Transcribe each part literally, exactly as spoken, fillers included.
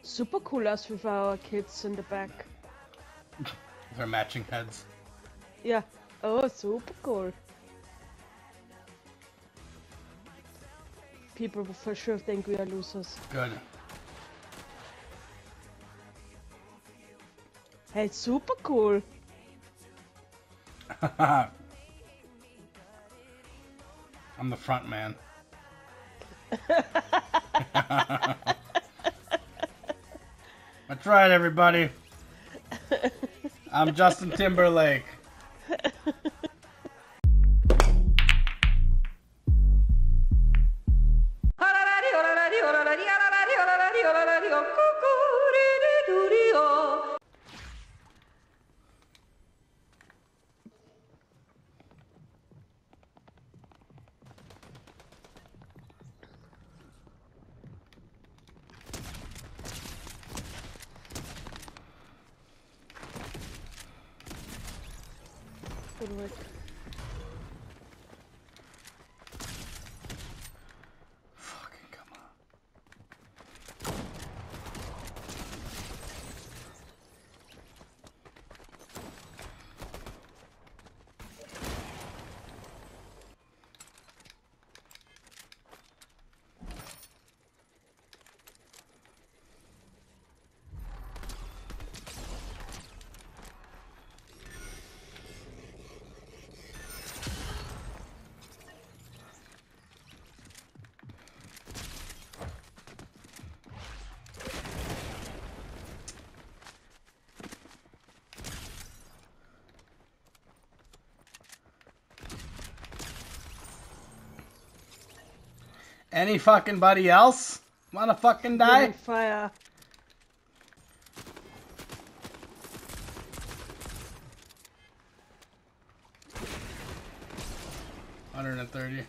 Super cool us with our kids in the back. They're matching heads. Yeah. Oh, super cool. People will for sure think we are losers. Good. Hey, super cool. I'm the front man. That's right, everybody. I'm Justin Timberlake. Good work. Fucking come on. Any fucking buddy else wanna fucking die? On fire. one hundred thirty.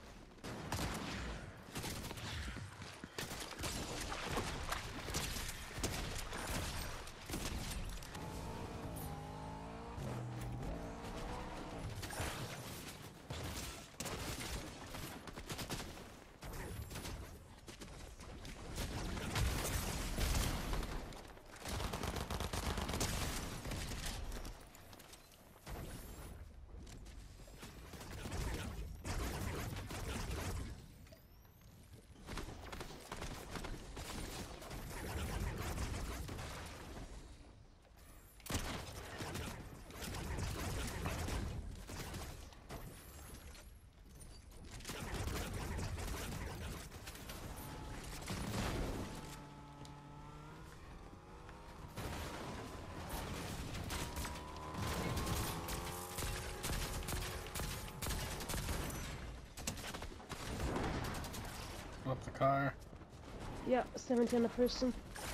Up the car. Yeah, seventeen a person.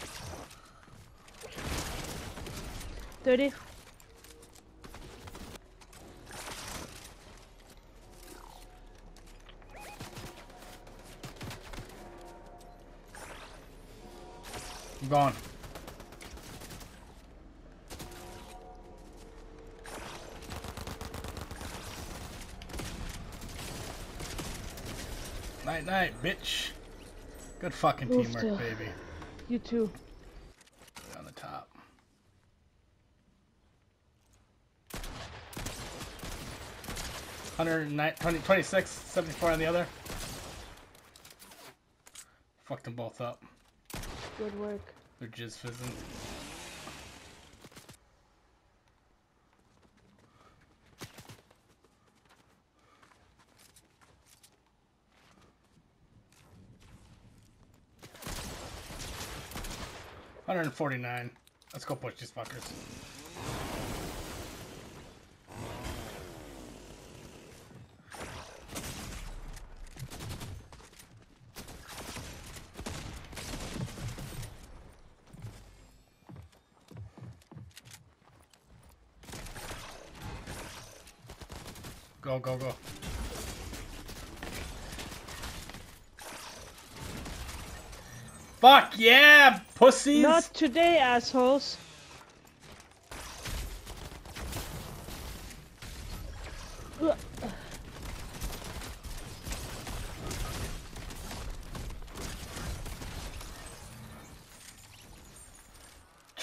thirty. I'm gone. Night night, bitch. Good fucking Move teamwork, to- baby. You too. On the top. one hundred nine, twenty, twenty-six, seventy-four on the other. Fucked them both up. Good work. They're jizz fizzing. one hundred forty-nine. Let's go push these fuckers. Go, go, go. Fuck yeah, pussies! Not today, assholes. Ugh.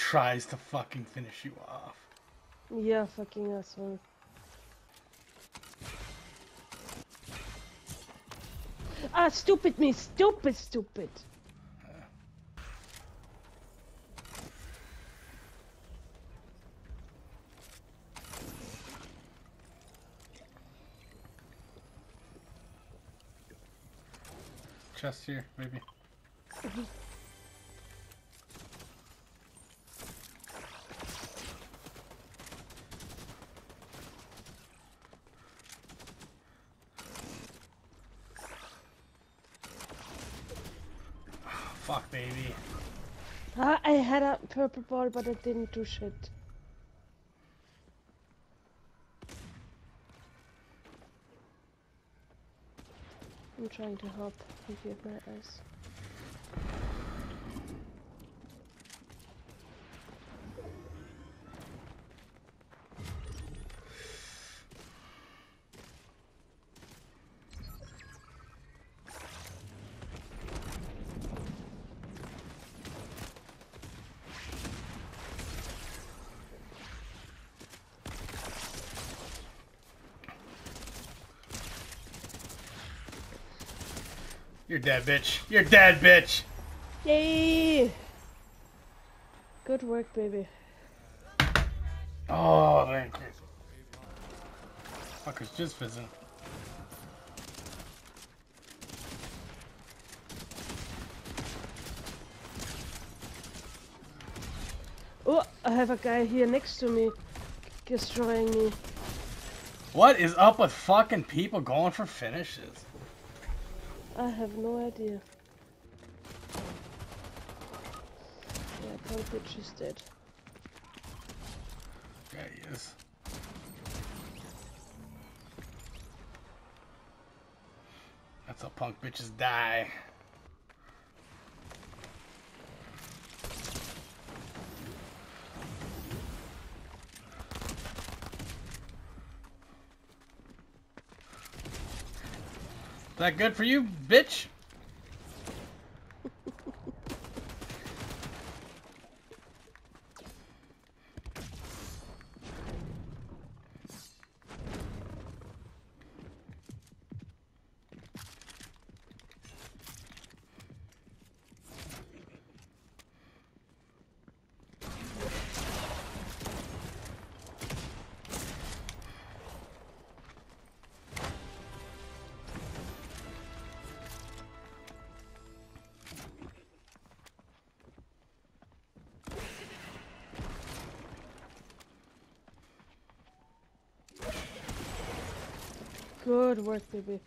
tries to fucking finish you off. Yeah, fucking asshole. Ah, stupid me, stupid, stupid. Chest here, maybe. Mm-hmm. Fuck, baby. Ah, I had a purple ball, but I didn't do shit. I'm trying to help with you my eyes. You're dead, bitch. You're dead, bitch. Yay! Good work, baby. Oh, thank you. Fucker's just fizzing. Oh, I have a guy here next to me, destroying me. What is up with fucking people going for finishes? I have no idea. Yeah, punk bitch is dead. Yeah, he is. That's how punk bitches die. That good for you, bitch? Good work, baby.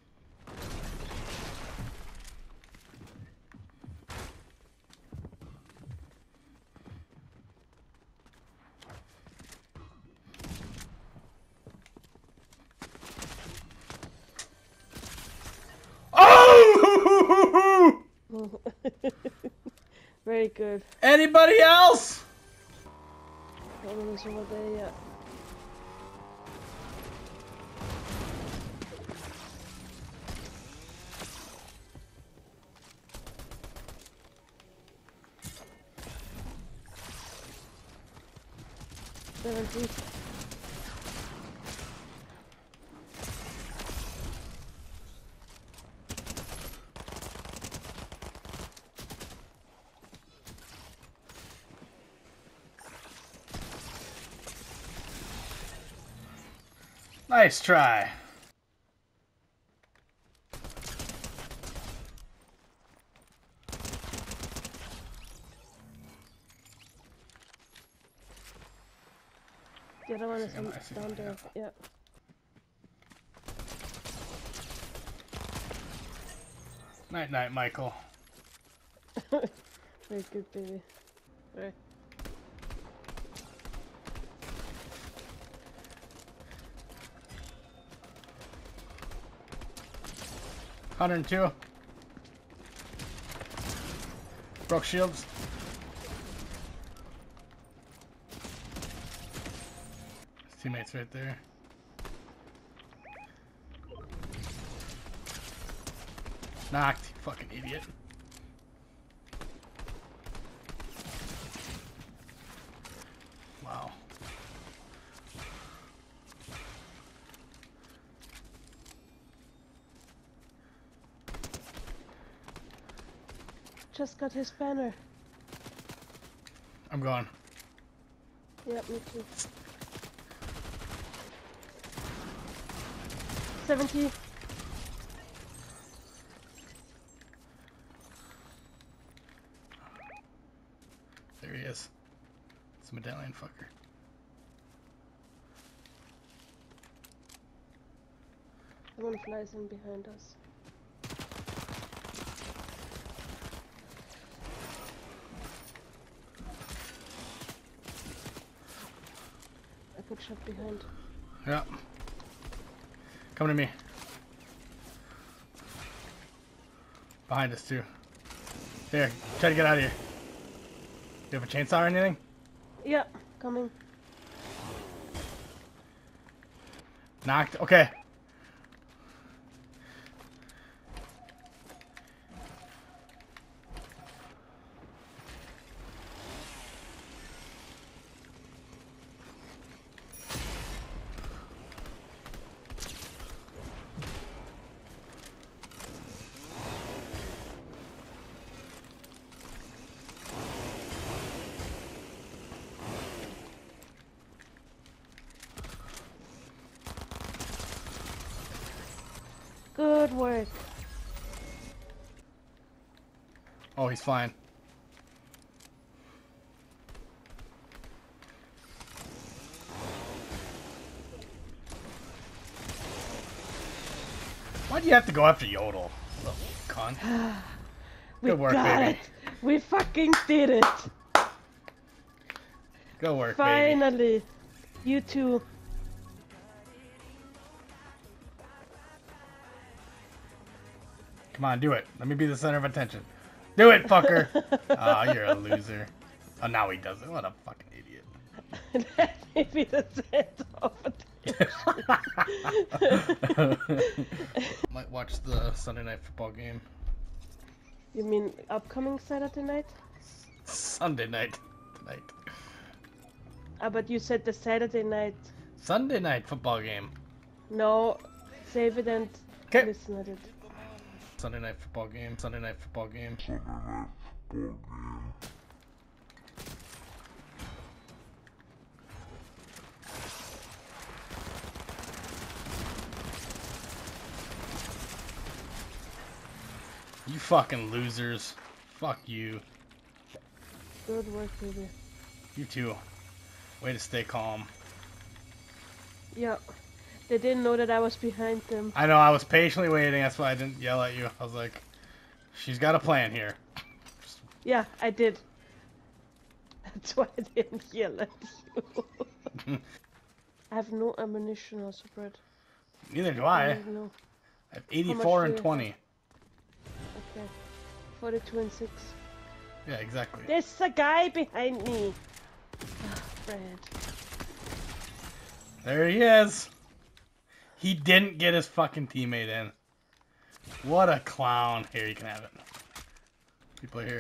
Oh! Very good. Anybody else? No one is over there yet. Seventy. Nice try. The other one is see him, on, I see down him, there. Yeah. Night night, Michael. Very good, baby. Right. one hundred two. Broke shields. His teammate's right there. Knocked, you fucking idiot. just got his banner. I'm going. Yeah, me too. seventy. There he is. It's a medallion fucker. Someone flies in behind us. I got shot behind. Yeah. Come to me. Behind us too. Here, try to get out of here. Do you have a chainsaw or anything? Yeah, coming. Knocked. Okay. Good work. Oh, he's flying. Why do you have to go after Yodel? Little cunt. We Good work, got baby. it. We fucking did it. Good work, baby. Finally. You too. Come on, do it. Let me be the center of attention. Do it, fucker. Oh, you're a loser. Oh, now he does it. What a fucking idiot. Let me be the center of attention. Might watch the Sunday night football game. You mean upcoming Saturday night? Sunday night tonight. Ah, but you said the Saturday night. Sunday night football game. No, save it and Okay. listen at it. Sunday night football game. Sunday night football game. Sunday night football game. You fucking losers. Fuck you. Good work, baby. You too. Way to stay calm. Yeah. They didn't know that I was behind them. I know, I was patiently waiting. That's why I didn't yell at you. I was like, she's got a plan here. Just... Yeah, I did. That's why I didn't yell at you. I have no ammunition also, Brad. Neither do I. I know. I have eighty-four and do you twenty. have? Okay. forty-two and six. Yeah, exactly. There's a guy behind me. Oh, Brad. There he is. He didn't get his fucking teammate in. What a clown. Here, you can have it. People are here.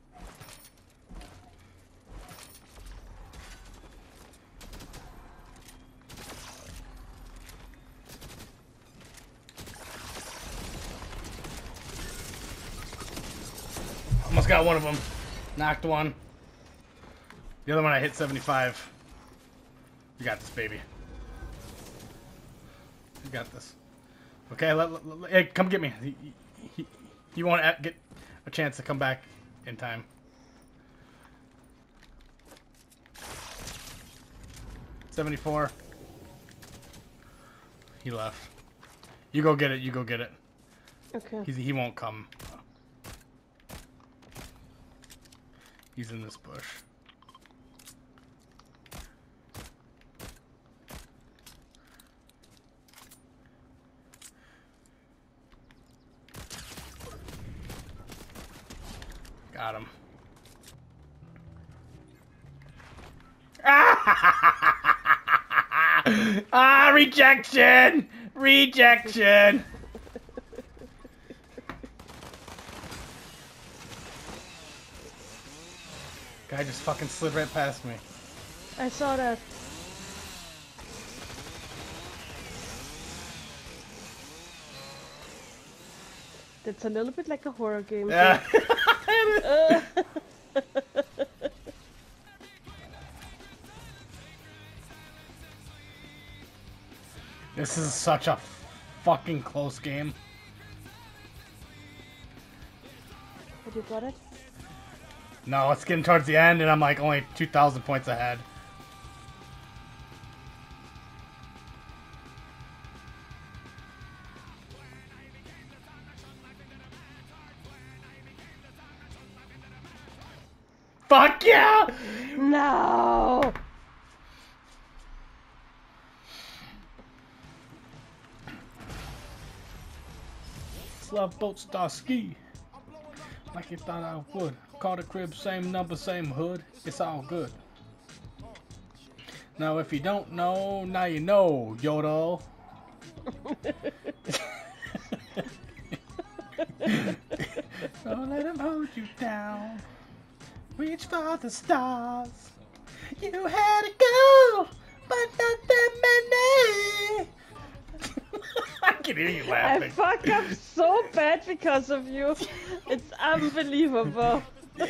Almost got one of them. Knocked one. The other one I hit seventy-five. You got this, baby. You got this. Okay, let, let, let, hey, come get me. He, he, he won't get a chance to come back in time. seventy-four. He left. You go get it. You go get it. Okay. He's, he won't come. He's in this bush. Got him. Ah, rejection! Rejection! Guy just fucking slid right past me. I saw that. That's a little bit like a horror game. Yeah, it Uh, This is such a fucking close game. Have you got it? No, it's getting towards the end, and I'm like only two thousand points ahead. Fuck yeah! No! Love boat star ski. Like you thought I would. Call the crib, same number, same hood. It's all good. Now if you don't know, now you know, Yodel. Don't let him hold you down. Reach for the stars. You had to go, but not that many. I can hear you I laughing. fuck up so bad because of you. It's unbelievable.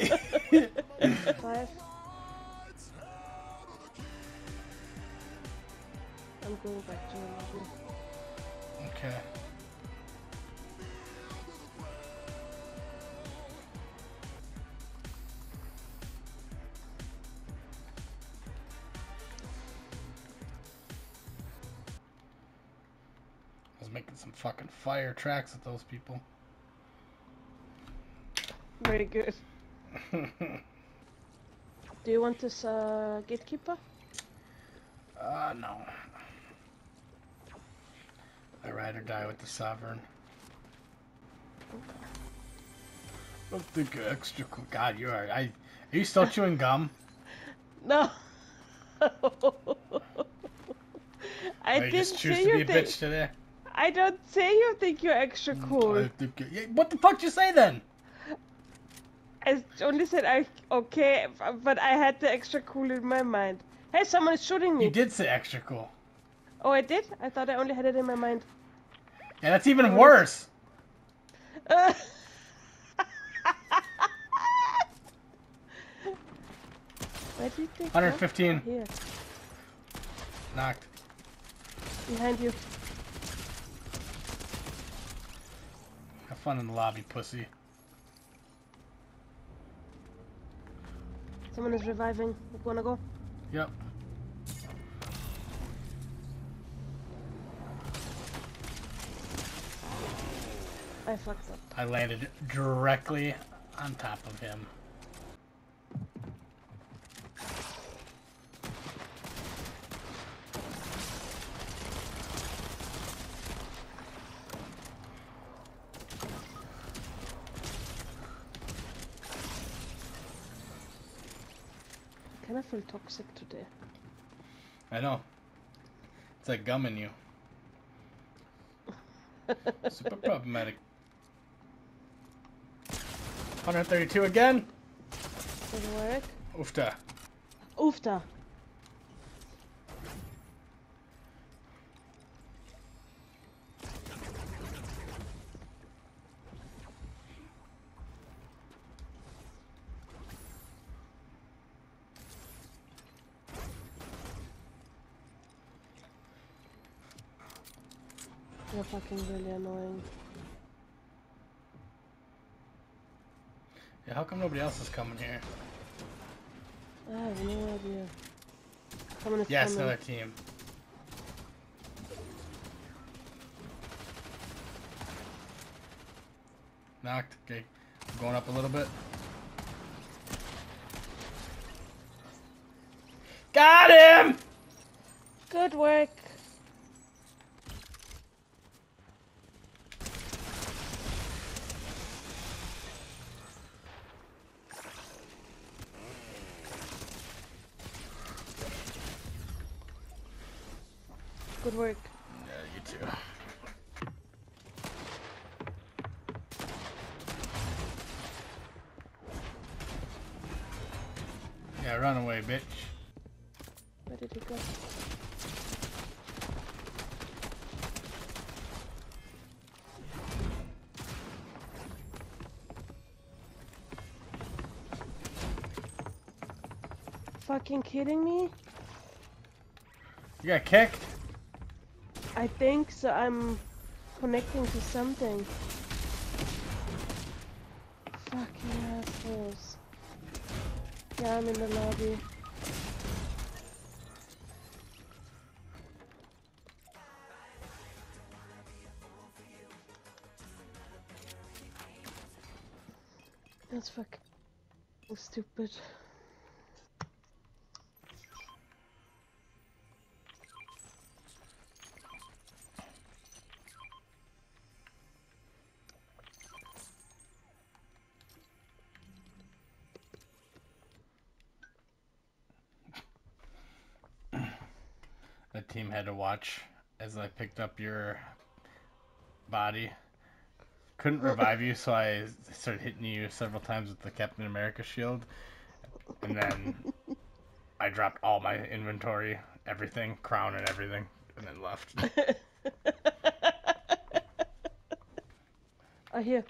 Five. I'm going back to eleven. Okay. I was making some fucking fire tracks with those people. Very good. Do you want this uh, gatekeeper? Uh, no. I ride or die with the sovereign. I'll think of extra cool. God, you are. I. Are you still chewing gum? No. I Or you didn't just choose say to be you a think. bitch today? I don't say you think you're extra cool. I think you- yeah, what the fuck did you say then? I only said I okay, but I had the extra cool in my mind. Hey, someone is shooting me. You did say extra cool. Oh, I did? I thought I only had it in my mind. Yeah, that's even Someone worse. Uh, Where do you think? one fifteen. Oh, here, Knocked. behind you. Have fun in the lobby, pussy. Someone is reviving. You wanna go? Yep. I fucked up. I landed directly on top of him. I kind of feel toxic today. I know. It's like gum in you. Super problematic. one thirty-two again. Does it work? Oofta. Oofta. You're fucking really annoying. Yeah, how come nobody else is coming here? I have no idea. Someone is Yes, coming. another team. Knocked. Okay. Going up a little bit. Got him! Good work. Good work. Yeah, you too. Yeah, run away, bitch. Where did he go? fucking kidding me? You got kicked? I think so. I'm connecting to something. Fucking assholes. Yeah, I'm in the lobby. That's fucking stupid. The team had to watch as I picked up your body. Couldn't revive you, so I started hitting you several times with the Captain America shield. And then I dropped all my inventory, everything, crown and everything, and then left. I hear.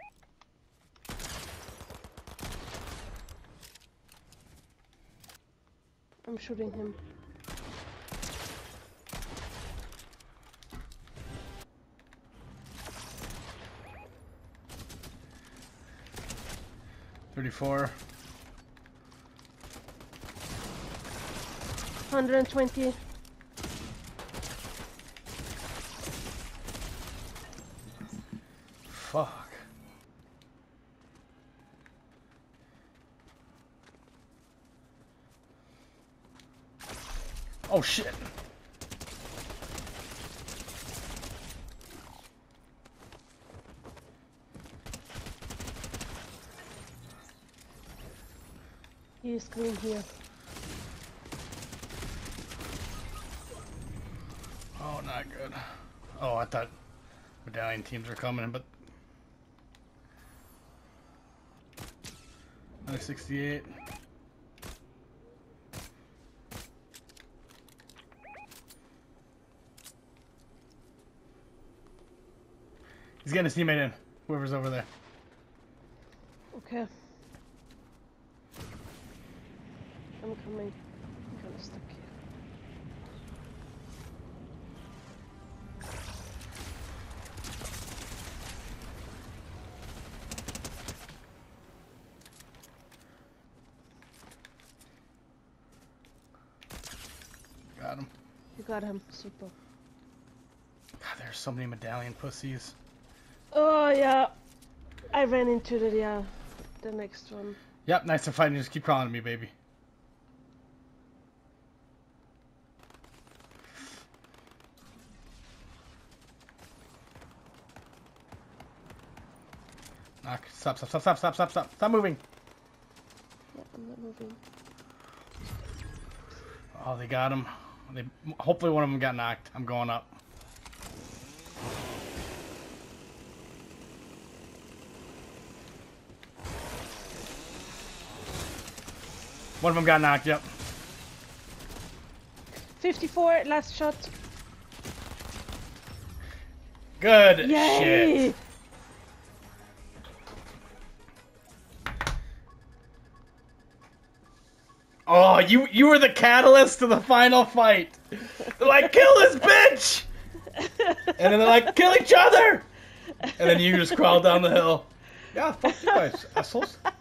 I'm shooting him. thirty-four. one hundred twenty. Fuck. Oh shit. He is coming here. Oh, not good. Oh, I thought medallion teams were coming, but another sixty-eight. He's getting his teammate in. Whoever's over there. Okay. I'm coming. I'm kind of stuck here. Got him. You got him. Super. God, there's so many medallion pussies. Oh yeah. I ran into the yeah, the next one. Yep, nice to fight you. Just keep crawling to me, baby. Knock. Stop, stop, stop, stop, stop, stop, stop. Stop moving. Yeah, I'm not moving. Oh, they got him. They, hopefully one of them got knocked. I'm going up. One of them got knocked, yep. fifty-four, last shot. Good Yay! shit. Oh, you you were the catalyst to the final fight. They're like, kill this bitch! And then they're like, kill each other! And then you just crawl down the hill. Yeah, fuck you guys, assholes.